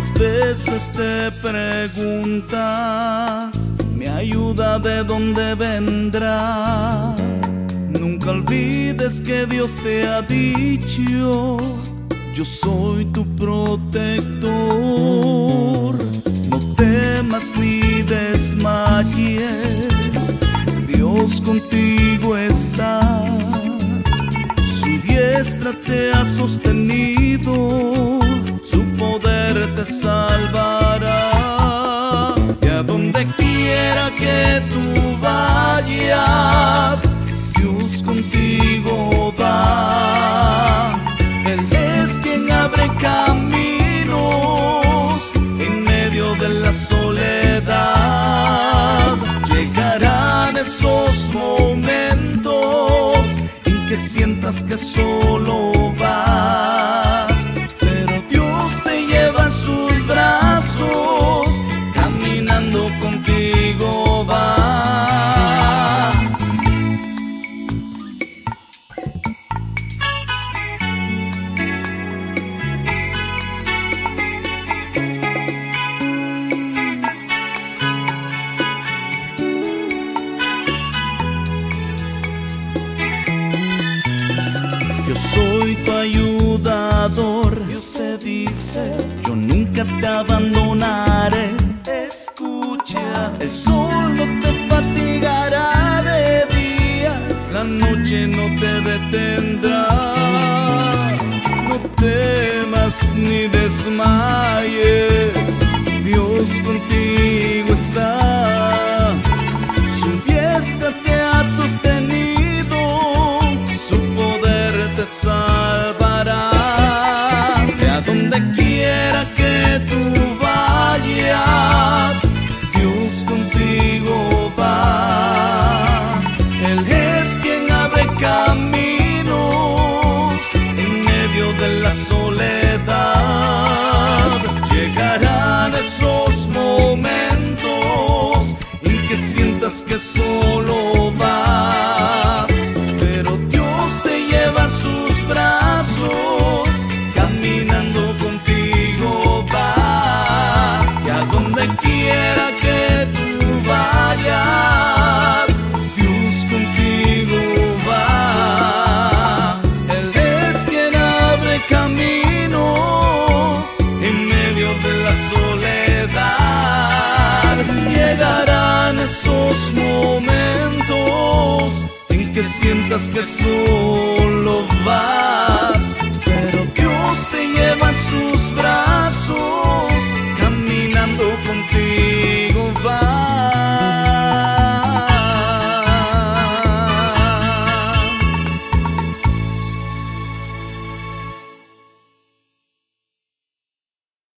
¿Cuántas veces te preguntas mi ayuda de dónde vendrá? Nunca olvides que Dios te ha dicho: yo soy tu protector. No temas ni desmayes, Dios contigo está. Su diestra te ha sostenido, su poder te salvará. Y a donde quiera que tú vayas, Dios contigo va. Él es quien abre caminos en medio de la soledad. Llegarán esos momentos en que sientas que solo vas, pero Dios te lleva en sus brazos, caminando contigo va. Yo soy tu ayudador. Dios te dice: yo nunca te abandonaré. Escucha, el sol no te fatigará de día, la noche no te detendrá. No temas ni desmayes, Dios contigo está. Su diestra te ha sostenido, su poder te salvará. Y a donde quiera que tú vayas, Dios contigo va. Él es quien abre caminos en medio de la soledad. Llegarán esos momentos en que sientas que solo vas, pero Dios te lleva en sus brazos, caminando contigo va. Y a donde quiera que tú vayas, Dios contigo va. Él es quien abre caminos en medio de la soledad. Llegarán esos momentos en que sientas que solo vas.